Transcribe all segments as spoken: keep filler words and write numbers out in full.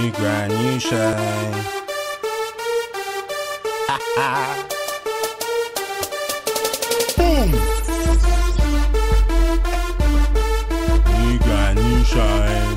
New grind, new shine. Ha ha. Boom. New grind, new shine.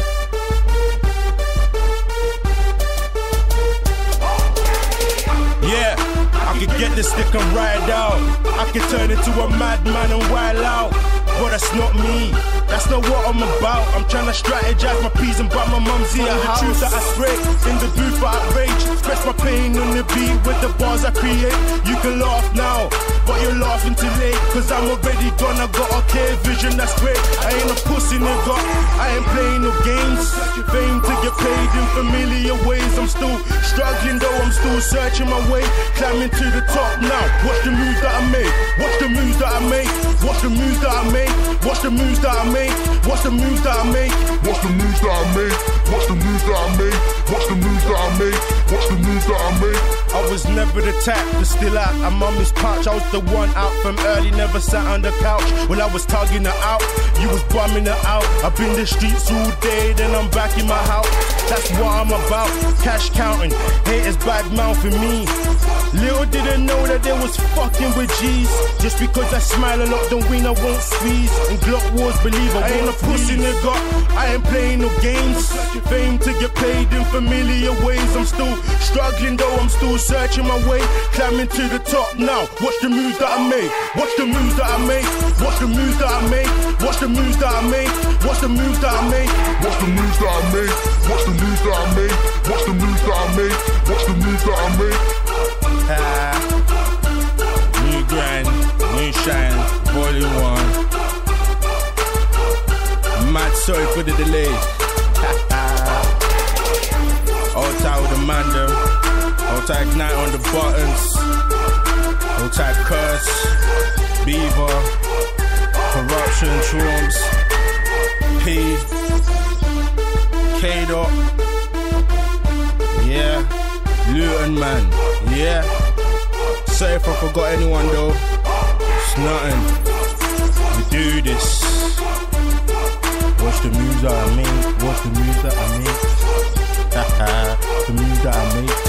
Yeah, I could get this stick and ride out. I could turn into a madman and wild out. But that's not me, that's not what I'm about. I'm trying to strategize my peas and buy my mum's ear house. The truth that I spray, in the booth I outrage. Express my pain on the beat with the bars I create. You can laugh now, but you're laughing too late. Cause I'm already gone, I got a clear vision, that's great. I ain't a pussy nigga, I ain't playing no games. Fame to get paid in familiar ways. I'm still struggling though, I'm still searching my way. Climbing to the top now, watch the moves that I make. Watch the moves that I make, watch the moves that I make. Watch the moves that I make, watch the moves that I make. Watch the moves that I make, watch the moves that I make. Watch the moves that I make, watch the moves that I make. I was never the type to still out at mummy's pouch. I was the one out from early, never sat on the couch. When I was tugging her out, you was bumming her out. I've been the streets all day, then I'm back in my house. That's what I'm about, cash counting. Haters bad mouthing me. Little did I know that they was fucking with G's. Just because I smile a lot don't mean I won't squeeze. And Glock wars, believe I, I ain't a pussy nigga, I ain't playing no games. Fame to get paid in familiar ways. I'm still struggling though, I'm still searching my way. Climbing to the top now, watch the moves that I make. Watch the moves that I make, watch the moves that I make. Watch the moves that I make, watch the moves that I make. Watch the moves that I make, watch the moves that I make. Watch the moves that I make, watch the moves that I make. Ah, new grind, new shine, volume one. Mad sorry for the delay. All tight with the man them. All tight ignite on the buttons. All tight curse, beaver, corruption, shrooms, P, K-Dot. Yeah, Luton man. Yeah. Sorry if I forgot anyone though. It's nothing. We do this. Watch the moves that I make. Watch the moves that I make. Haha. The moves that I make.